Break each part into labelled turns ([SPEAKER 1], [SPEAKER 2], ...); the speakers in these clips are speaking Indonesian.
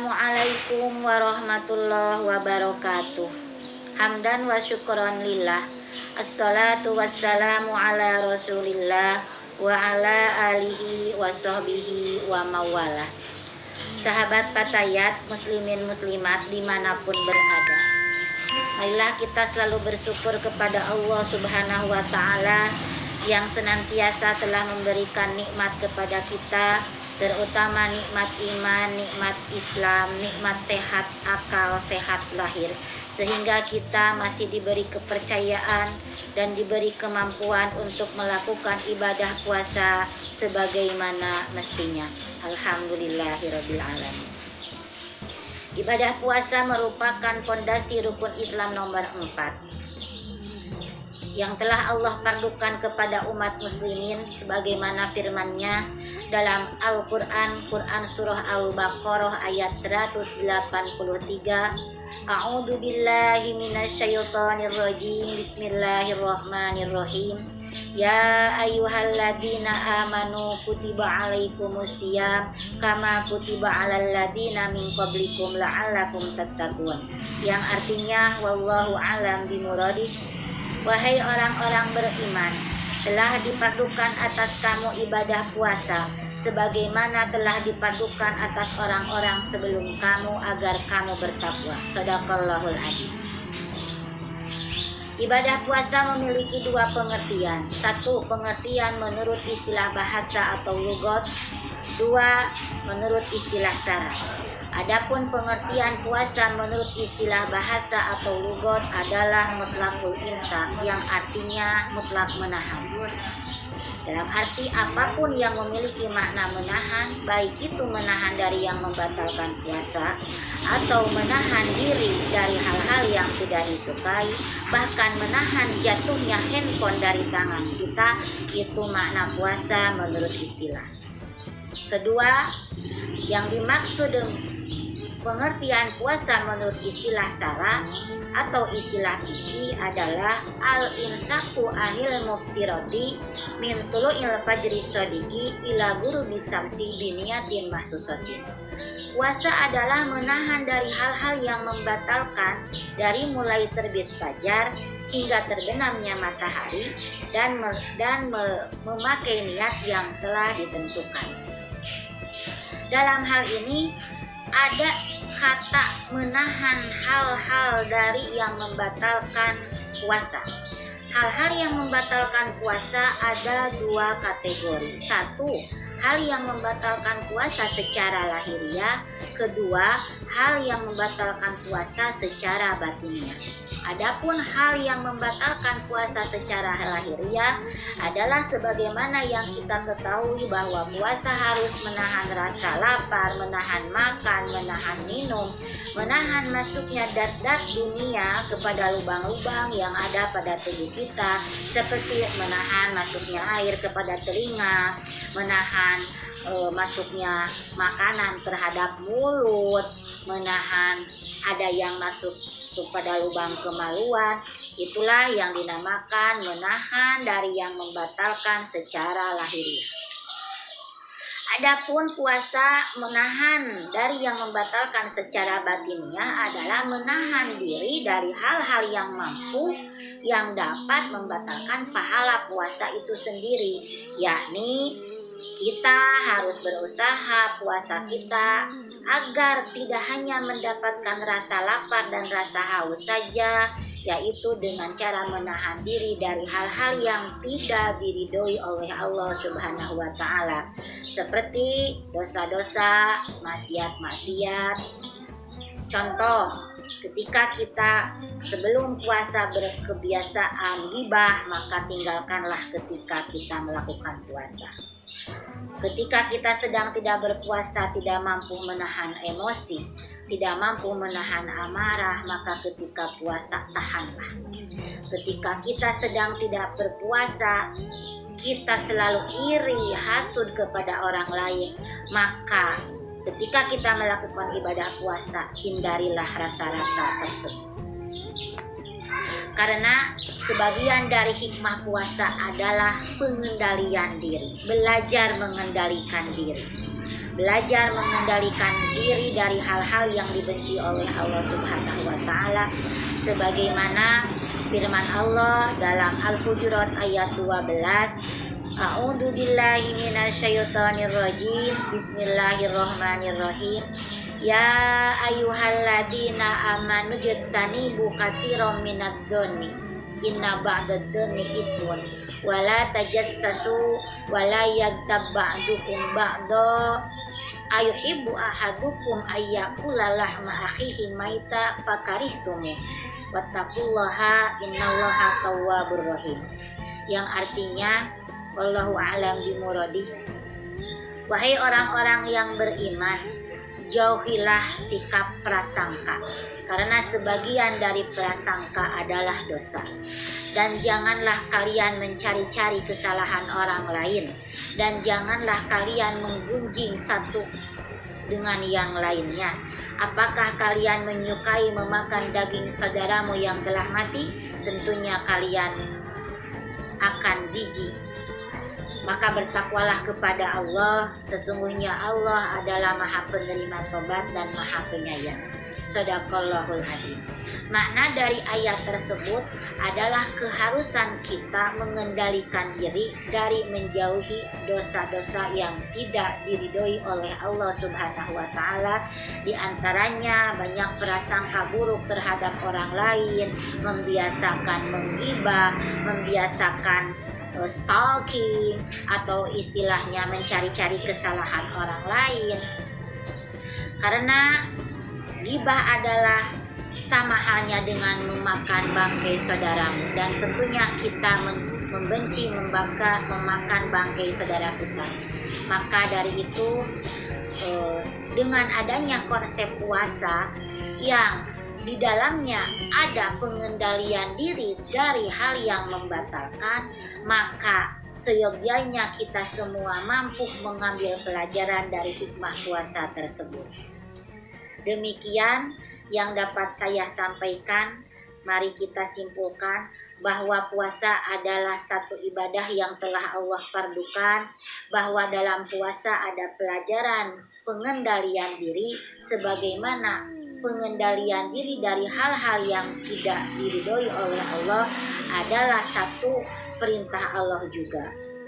[SPEAKER 1] Assalamualaikum warahmatullahi wabarakatuh. Hamdan wa syukron lillah. Assalatu wassalamu ala rasulillah wa ala alihi wa sahbihi wa mawalah. Sahabat Patayat, muslimin muslimat dimanapun berada, marilah kita selalu bersyukur kepada Allah Subhanahu wa ta'ala yang senantiasa telah memberikan nikmat kepada kita, terutama nikmat iman, nikmat Islam, nikmat sehat akal, sehat lahir, sehingga kita masih diberi kepercayaan dan diberi kemampuan untuk melakukan ibadah puasa sebagaimana mestinya. Alhamdulillahirabbil alamin. Ibadah puasa merupakan fondasi rukun Islam nomor 4 yang telah Allah fardukan kepada umat muslimin sebagaimana firman-Nya dalam Al-Quran, Quran Surah Al-Baqarah ayat 183. A'udzu billahi minasyaitonir rajim. Bismillahirrahmanirrahim. Ya ayyuhalladzina amanu kutiba alaikumusiyam kama kutiba alal ladzina min qablikum la'allakum tattaqun. Yang artinya wallahu alam bimuradih. Wahai orang-orang beriman, telah difardukan atas kamu ibadah puasa sebagaimana telah difardukan atas orang-orang sebelum kamu agar kamu bertakwa. Shadaqallahul adzim. Ibadah puasa memiliki dua pengertian. Satu, pengertian menurut istilah bahasa atau lugat. Dua, menurut istilah syara. Adapun pengertian puasa menurut istilah bahasa atau lugat adalah mutlaqul imsak, yang artinya mutlak menahan. Dalam arti apapun yang memiliki makna menahan, baik itu menahan dari yang membatalkan puasa atau menahan diri dari hal-hal yang tidak disukai, bahkan menahan jatuhnya handphone dari tangan kita, itu makna puasa menurut istilah. Kedua, yang dimaksud pengertian puasa menurut istilah syara atau istilah fikih adalah al-imsaku anil muftirati min tulu'il fajri shadiqi ila ghurubi syamsi biniyatin mahsusatin. Puasa adalah menahan dari hal-hal yang membatalkan dari mulai terbit fajar hingga terbenamnya matahari dan memakai niat yang telah ditentukan. Dalam hal ini ada kata menahan hal-hal dari yang membatalkan puasa. Hal-hal yang membatalkan puasa ada dua kategori. Satu, hal yang membatalkan puasa secara lahiriah. Kedua, hal yang membatalkan puasa secara batiniah. Adapun hal yang membatalkan puasa secara lahiriah adalah sebagaimana yang kita ketahui bahwa puasa harus menahan rasa lapar, menahan makan, menahan minum, menahan masuknya dat-dat dunia kepada lubang-lubang yang ada pada tubuh kita, seperti menahan masuknya air kepada telinga, menahan masuknya makanan terhadap mulut, menahan ada yang masuk kepada lubang kemaluan. Itulah yang dinamakan menahan dari yang membatalkan secara lahiriah. Adapun puasa menahan dari yang membatalkan secara batiniah adalah menahan diri dari hal-hal yang mampu yang dapat membatalkan pahala puasa itu sendiri, yakni kita harus berusaha puasa kita agar tidak hanya mendapatkan rasa lapar dan rasa haus saja, yaitu dengan cara menahan diri dari hal-hal yang tidak diridhoi oleh Allah Subhanahu wa ta'ala, seperti dosa-dosa, maksiat-maksiat. Contoh, ketika kita sebelum puasa berkebiasaan gibah, maka tinggalkanlah ketika kita melakukan puasa. Ketika kita sedang tidak berpuasa, tidak mampu menahan emosi, tidak mampu menahan amarah, maka ketika puasa tahanlah. Ketika kita sedang tidak berpuasa, kita selalu iri, hasud kepada orang lain, maka ketika kita melakukan ibadah puasa, hindarilah rasa-rasa tersebut. Karena sebagian dari hikmah puasa adalah pengendalian diri, belajar mengendalikan diri. belajar mengendalikan diri dari hal-hal yang dibenci oleh Allah Subhanahu wa taala, sebagaimana firman Allah dalam Al-Hujurat ayat 12, A'udzu billahi minasyaitonir rajim. Bismillahirrahmanirrahim. Ya ayyuhalladzina amanu jtanibu katsiran minadh-dhonni inna ba'dadh-dhonni ismun wala tajassasu wala yaghtab ba'dukum ba'dha ayuhibbu ahadukum ayyakula lahma akhihi maita fakarihtum wattaqullaha innallaha tawwabur rahim. Yang artinya wallahu a'lam bimuradi. Wahai orang-orang yang beriman, jauhilah sikap prasangka, karena sebagian dari prasangka adalah dosa. Dan janganlah kalian mencari-cari kesalahan orang lain, dan janganlah kalian menggunjing satu dengan yang lainnya. Apakah kalian menyukai memakan daging saudaramu yang telah mati? Tentunya kalian akan jijik. Maka bertakwalah kepada Allah, sesungguhnya Allah adalah Maha Penerima Tobat dan Maha Penyayang. Shadaqallahul Adzim. Makna dari ayat tersebut adalah keharusan kita mengendalikan diri dari menjauhi dosa-dosa yang tidak diridhoi oleh Allah Subhanahu wa taala. Di antaranya banyak prasangka buruk terhadap orang lain, membiasakan menggibah, membiasakan stalking, atau istilahnya mencari-cari kesalahan orang lain. Karena gibah adalah sama halnya dengan memakan bangkai saudaramu, dan tentunya kita membenci memakan bangkai saudara kita. Maka dari itu dengan adanya konsep puasa yang di dalamnya ada pengendalian diri dari hal yang membatalkan, maka seyogyanya kita semua mampu mengambil pelajaran dari hikmah puasa tersebut. Demikian yang dapat saya sampaikan. Mari kita simpulkan bahwa puasa adalah satu ibadah yang telah Allah fardukan, bahwa dalam puasa ada pelajaran pengendalian diri, sebagaimana pengendalian diri dari hal-hal yang tidak diridhoi oleh Allah adalah satu perintah Allah juga.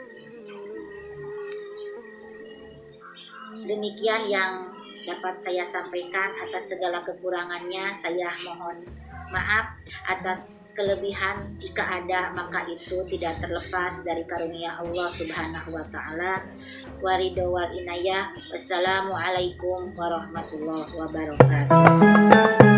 [SPEAKER 1] Demikian yang dapat saya sampaikan. Atas segala kekurangannya saya mohon maaf. Atas kelebihan jika ada, maka itu tidak terlepas dari karunia Allah Subhanahu wa taala. Waridho wal inayah. Wassalamualaikum warahmatullahi wabarakatuh.